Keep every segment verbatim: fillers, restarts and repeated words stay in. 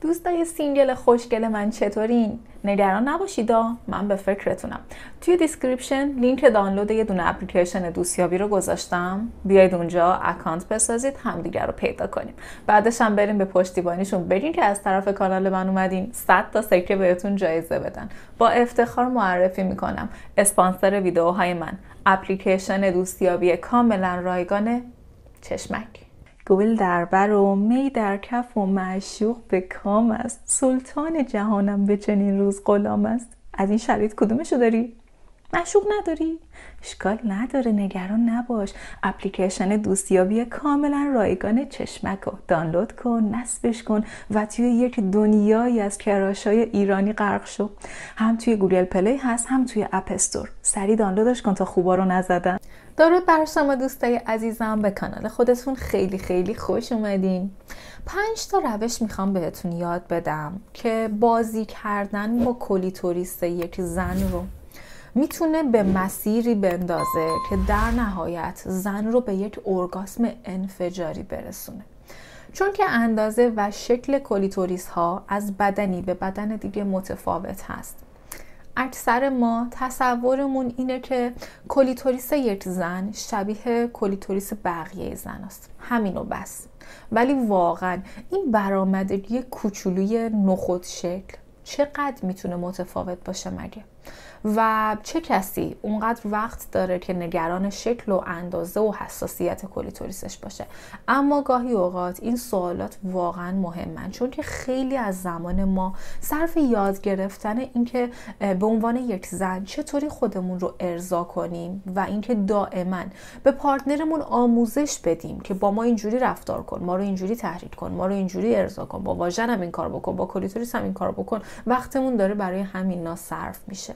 دوستای سینگل خوشگل من چطورین؟ نگران نباشید، من به فکرتونم. توی دیسکریپشن لینک دانلود یه دونه اپلیکیشن دوستیابی رو گذاشتم. بیاید اونجا اکانت بسازید، همدیگر رو پیدا کنیم. بعدش هم بریم به پشتیبانیشون بگین که از طرف کانال من اومدین، صد تا سکه بهتون جایزه بدن. با افتخار معرفی میکنم اسپانسر ویدیوهای من اپلیکیشن دوستیابی کاملا رایگان چشمک. گل در بر و می در کف و معشوق به کام است، سلطان جهانم به چنین روز غلام است. از این شرایط کدومشو داری؟ معشوق نداری؟ اشکال نداره، نگران نباش. اپلیکیشن دوستیابی کاملا رایگان چشمک رو دانلود کن، نصبش کن و توی یک دنیایی از کراشای ایرانی غرق شو. هم توی گوگل پلی هست، هم توی اپ استور. سریع دانلودش کن تا خوبا رو نزدن. درود بر شما دوستای عزیزم، به کانال خودتون خیلی خیلی خوش اومدین. پنج تا روش میخوام بهتون یاد بدم که بازی کردن با کلیتوریس یک زن رو میتونه به مسیری بندازه که در نهایت زن رو به یک ارگاسم انفجاری برسونه. چون که اندازه و شکل کلیتوریس ها از بدنی به بدن دیگه متفاوت هست. اکثر ما تصورمون اینه که کلیتوریس یک زن شبیه کلیتوریس بقیه زن است، همینو بس. ولی واقعا این برآمدگی کوچولوی نخود شکل چقدر میتونه متفاوت باشه مگه؟ و چه کسی اونقدر وقت داره که نگران شکل و اندازه و حساسیت کلیتوریسش باشه؟ اما گاهی اوقات این سوالات واقعا مهمن، چون که خیلی از زمان ما صرف یاد گرفتن اینکه به عنوان یک زن چطوری خودمون رو ارضا کنیم و اینکه دائما به پارتنرمون آموزش بدیم که با ما اینجوری رفتار کن، ما رو اینجوری تحریک کن، ما رو اینجوری ارضا کن، با واژن هم این کار بکن، با کلیتوریس هم این کار بکن، وقتمون داره برای همینا صرف میشه.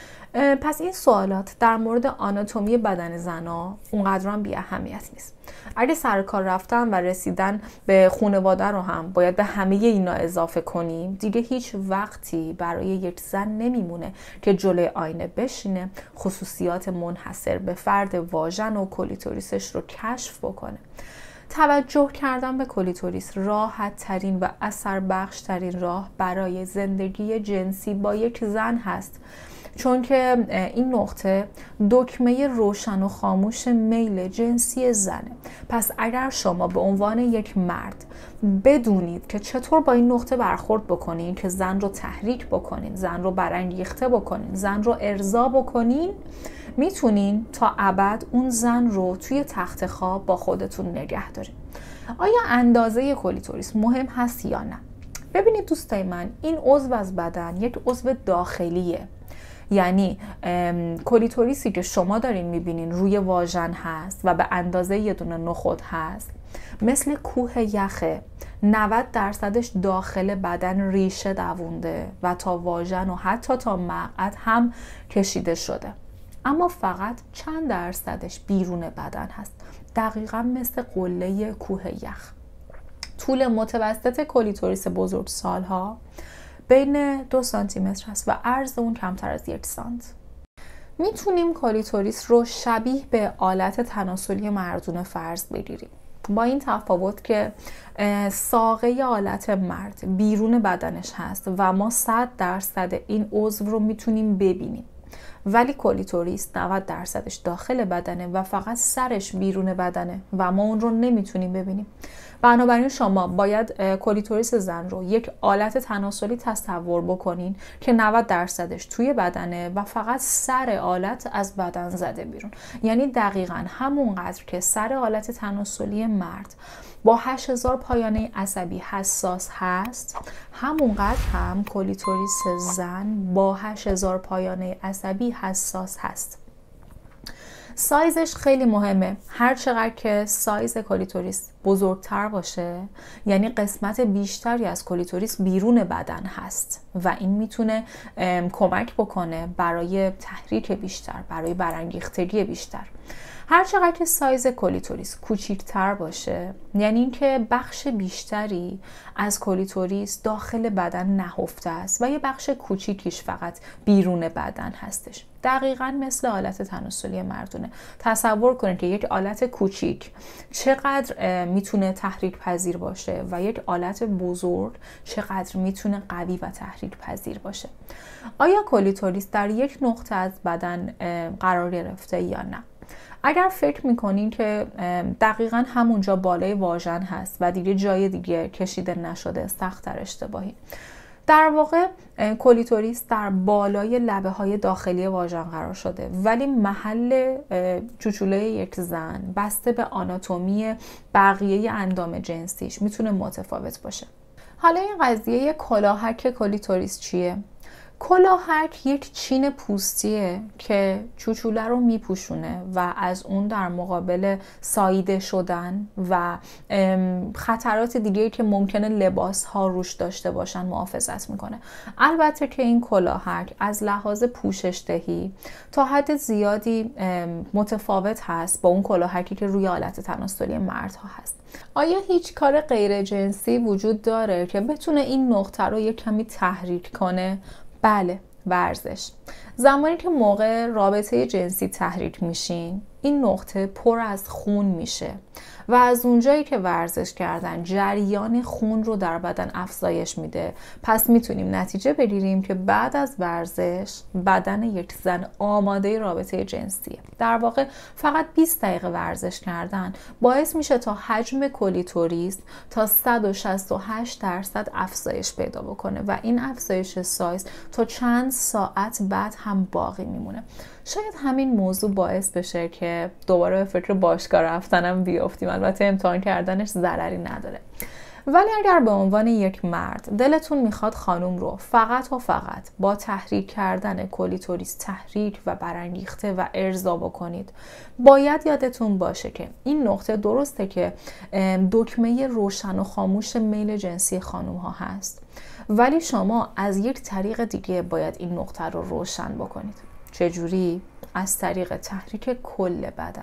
پس این سوالات در مورد آناتومی بدن زنا اونقدر هم بی اهمیت نیست. اگه سر کار رفتن و رسیدن به خانواده رو هم باید به همه اینا اضافه کنیم، دیگه هیچ وقتی برای یک زن نمیمونه که جلوی آینه بشینه، خصوصیات منحصر به فرد واژن و کلیتوریسش رو کشف بکنه. توجه کردن به کلیتوریس راحت ترین و اثر بخش ترین راه برای زندگی جنسی با یک زن هست، چون که این نقطه دکمه روشن و خاموش میل جنسی زنه. پس اگر شما به عنوان یک مرد بدونید که چطور با این نقطه برخورد بکنین که زن رو تحریک بکنین، زن رو برانگیخته بکنین، زن رو ارضا بکنین، میتونین تا ابد اون زن رو توی تخت خواب با خودتون نگه دارین. آیا اندازه کلیتوریس مهم هست یا نه؟ ببینید دوستای من، این عضو از بدن یک عضو داخلیه. یعنی کلیتوریسی که شما دارین میبینین روی واژن هست و به اندازه یه دونه نخود هست، مثل کوه یخه. نود درصدش داخل بدن ریشه دوونده و تا واژن و حتی تا مقعد هم کشیده شده، اما فقط چند درصدش بیرون بدن هست، دقیقا مثل قله کوه یخ. طول متوسط کلیتوریس بزرگسال‌ها بین دو سانتی متر هست و عرض اون کمتر از یک سانت. میتونیم کلیتوریس رو شبیه به آلت تناسلی مردونه فرض بگیریم، با این تفاوت که ساقه آلت مرد بیرون بدنش هست و ما صد درصد این عضو رو میتونیم ببینیم، ولی کلیتوریس نود درصدش داخل بدنه و فقط سرش بیرون بدنه و ما اون رو نمیتونیم ببینیم. بنابراین شما باید کلیتوریس زن رو یک آلت تناسلی تصور بکنین که نود درصدش توی بدنه و فقط سر آلت از بدن زده بیرون. یعنی دقیقاً همونقدر که سر آلت تناسلی مرد با هشت هزار پایانه عصبی حساس هست، همونقدر هم کلیتوریس زن با هشت هزار پایانه عصبی حساس هست. سایزش خیلی مهمه. هر چقدر که سایز کلیتوریس بزرگتر باشه، یعنی قسمت بیشتری از کلیتوریس بیرون بدن هست و این میتونه کمک بکنه برای تحریک بیشتر، برای برانگیختگی بیشتر. هر چقدر که سایز کلیتوریس کوچیک‌تر باشه، یعنی اینکه بخش بیشتری از کلیتوریس داخل بدن نهفته است و یه بخش کوچیکیش فقط بیرون بدن هستش. دقیقاً مثل آلت تناسلی مردونه. تصور کنید که یک آلت کوچیک چقدر میتونه تحریک پذیر باشه و یک آلت بزرگ چقدر میتونه قوی و تحریک پذیر باشه. آیا کلیتوریس در یک نقطه از بدن قرار گرفته یا نه؟ اگر فکر میکنین که دقیقاً همونجا بالای واژن هست و دیگه جای دیگه کشیده نشده، سخت‌تر اشتباهی. در واقع کلیتوریس در بالای لبه های داخلی واژن قرار شده، ولی محل چوچوله یک زن بسته به آناتومی بقیه اندام جنسیش میتونه متفاوت باشه. حالا این قضیه کلاهک کلیتوریس چیه؟ کلاهک یک چین پوستیه که چوچوله رو میپوشونه و از اون در مقابل ساییده شدن و خطرات دیگه‌ای که ممکنه لباس ها روش داشته باشن محافظت میکنه. البته که این کلاهک از لحاظ پوشش دهی تا حد زیادی متفاوت هست با اون کلاهکی که روی آلت تناسلی مردها هست. آیا هیچ کار غیر جنسی وجود داره که بتونه این نقطه رو یک کمی تحریک کنه؟ بله، ورزش. زمانی که موقع رابطه جنسی تحریک میشین، این نقطه پر از خون میشه و از اونجایی که ورزش کردن جریان خون رو در بدن افزایش میده. پس میتونیم نتیجه بگیریم که بعد از ورزش بدن یک زن آماده رابطه جنسیه. در واقع فقط بیست دقیقه ورزش کردن باعث میشه تا حجم کلیتوریس تا صد و شصت و هشت درصد افزایش پیدا بکنه و این افزایش سایز تا چند ساعت بعد هم باقی میمونه. شاید همین موضوع باعث بشه که دوباره به فکر باشگاه رفتنم بیافتیم. البته امتحان کردنش ضرری نداره. ولی اگر به عنوان یک مرد دلتون میخواد خانم رو فقط و فقط با تحریک کردن کلیتوریس تحریک و برانگیخته و ارضا بکنید، باید یادتون باشه که این نقطه درسته که دکمه روشن و خاموش میل جنسی خانم ها هست، ولی شما از یک طریق دیگه باید این نقطه رو روشن بکنید. چجوری؟ از طریق تحریک کل بدن.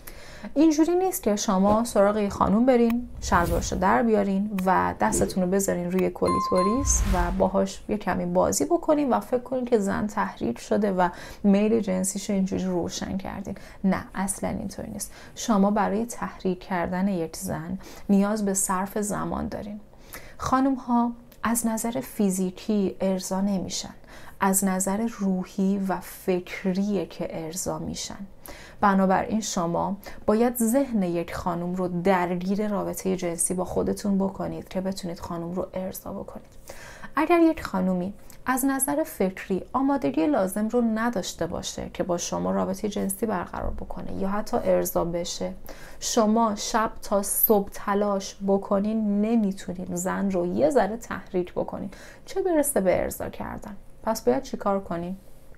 اینجوری نیست که شما سراغ یه خانوم برین، شلوارشو در بیارین و دستتون رو بذارین روی کلیتوریس و باهاش یه کمی بازی بکنین و فکر کنین که زن تحریک شده و میل جنسیشو اینجوری روشن کردین. نه، اصلا اینطوری نیست. شما برای تحریک کردن یک زن نیاز به صرف زمان دارین. خانوم ها از نظر فیزیکی ارضا نمیشن، از نظر روحی و فکریه که ارضا میشن. بنابراین شما باید ذهن یک خانم رو درگیر رابطه جنسی با خودتون بکنید که بتونید خانم رو ارضا بکنید. اگر یک خانومی از نظر فکری آمادگی لازم رو نداشته باشه که با شما رابطه جنسی برقرار بکنه یا حتی ارضا بشه، شما شب تا صبح تلاش بکنین نمیتونید زن رو یه ذره تحریک بکنین، چه برسه به ارضا کردن. پس باید چیکار کنیم؟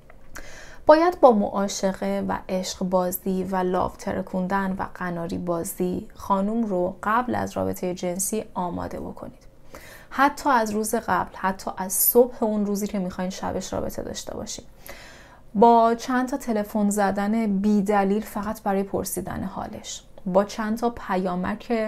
باید با معاشقه و عشق بازی و لاف ترکوندن و قناری بازی خانوم رو قبل از رابطه جنسی آماده بکنید. حتی از روز قبل، حتی از صبح اون روزی که میخواین شبش رابطه داشته باشید. با چند تا تلفن زدن بی دلیل فقط برای پرسیدن حالش، با چند تا پیامک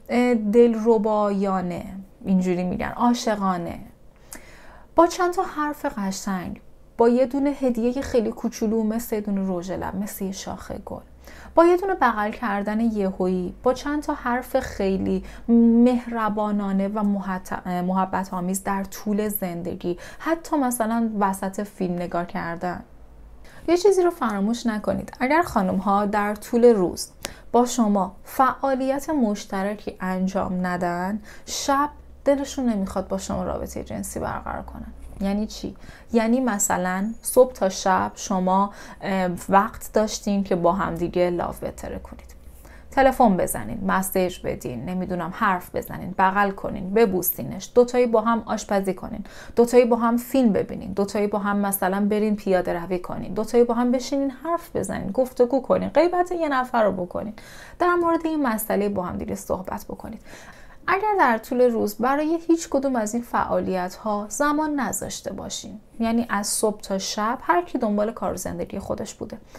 دلربایانه، اینجوری میگن عاشقانه، با چند تا حرف قشنگ، با یه دونه هدیه خیلی کوچولو مثل یه دونه رژ لب، مثل یه شاخه گل، با یه دونه بغل کردن یهویی، با چند تا حرف خیلی مهربانانه و محبت آمیز در طول زندگی، حتی مثلا وسط فیلم نگاه کردن. یه چیزی رو فراموش نکنید، اگر خانم ها در طول روز با شما فعالیت مشترکی انجام ندن، شب دلشون نمیخواد با شما رابطه جنسی برقرار کنن. یعنی چی؟ یعنی مثلا صبح تا شب شما وقت داشتین که با هم دیگه لاف بتره کنید، تلفن بزنین، مسیج بدین، نمیدونم حرف بزنین، بغل کنین، ببوسینش، دوتایی با هم آشپزی کنین، دوتایی با هم فیلم ببینین، دوتایی با هم مثلا برین پیاده روی کنین، دوتایی با هم بشینین حرف بزنین، گفتگو کنین، غیبت یه نفر رو بکنین، در مورد این مسئله با هم دیگه صحبت بکنید. اگر در طول روز برای هیچ کدوم از این فعالیت ها زمان نذاشته باشین، یعنی از صبح تا شب هر کی دنبال کار و زندگی خودش بوده،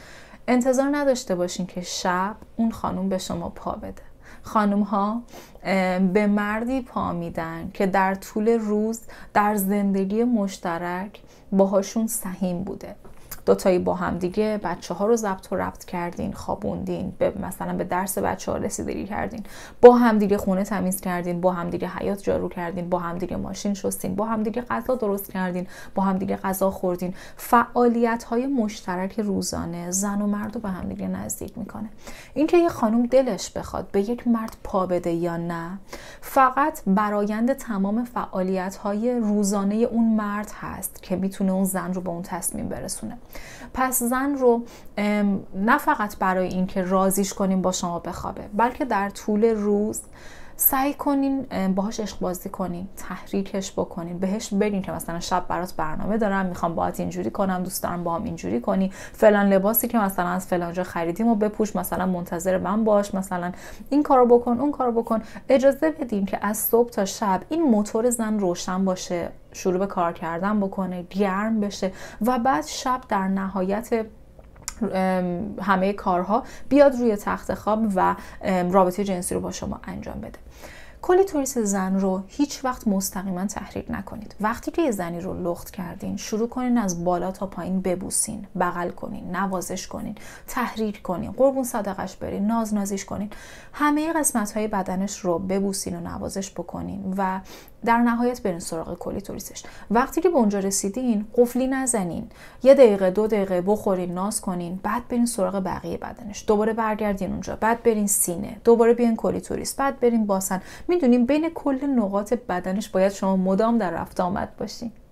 انتظار نداشته باشین که شب اون خانم به شما پا بده. خانم ها به مردی پا میدن که در طول روز در زندگی مشترک باهاشون سهیم بوده. دوتایی با هم دیگه بچه ها رو ضبط و ربط کردین، خوابوندین، به مثلا به درس بچه ها رسیدگی کردین، با هم دیگه خونه تمیز کردین، با هم دیگه حیاط جارو کردین، با هم دیگه ماشین شستین، با هم دیگه غذا درست کردین، با هم دیگه غذا خوردین. فعالیت های مشترک روزانه زن و مرد رو به هم دیگه نزدیک میکنه. اینکه یه خانم دلش بخواد به یک مرد پا بده یا نه، فقط برآیند تمام فعالیت های روزانه اون مرد هست که میتونه اون زن رو به اون تصمیم برسونه. پس زن رو نه فقط برای اینکه راضیش کنیم با شما بخوابه، بلکه در طول روز سعی کنین باهاش عشق بازی کنین، تحریکش بکنین، بهش بگین که مثلا شب برات برنامه دارم، میخوام باهات اینجوری کنم، دوست دارم باهم اینجوری کنی، فلان لباسی که مثلا از فلان جا خریدیم و بپوش، مثلا منتظر من باش، مثلا این کارو بکن، اون کارو بکن. اجازه بدین که از صبح تا شب این موتور زن روشن باشه، شروع به کار کردن بکنه، گرم بشه و بعد شب در نهایت همه کارها بیاد روی تخت خواب و رابطه جنسی رو با شما انجام بده. کلیتوریس زن رو هیچ وقت مستقیما تحریک نکنید. وقتی که یه زنی رو لخت کردین، شروع کنین از بالا تا پایین ببوسین، بغل کنین، نوازش کنین، تحریک کنین، قربون صدقش برین، ناز نازیش کنین، همه قسمت‌های بدنش رو ببوسین و نوازش بکنین و در نهایت برین سراغ کلیتوریسش. وقتی که به اونجا رسیدین، قفلی نزنین، یه دقیقه دو دقیقه بخورین، ناز کنین، بعد برین سراغ بقیه بدنش، دوباره برگردین اونجا، بعد برین سینه، دوباره بیاین کلیتوریس، بعد برین باسن. میدونیم بین کل نقاط بدنش باید شما مدام در رفت آمد باشین.